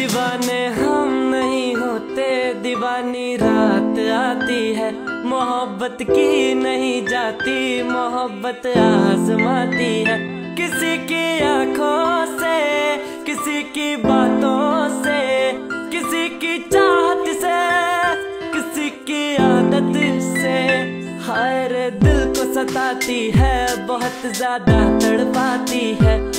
दीवाने हम नहीं होते, दीवानी रात आती है। मोहब्बत की नहीं जाती, मोहब्बत आजमाती है। किसी की आंखों से, किसी की बातों से, किसी की चाहत से, किसी की आदत से। हाय रे दिल को सताती है, बहुत ज्यादा तड़पाती है।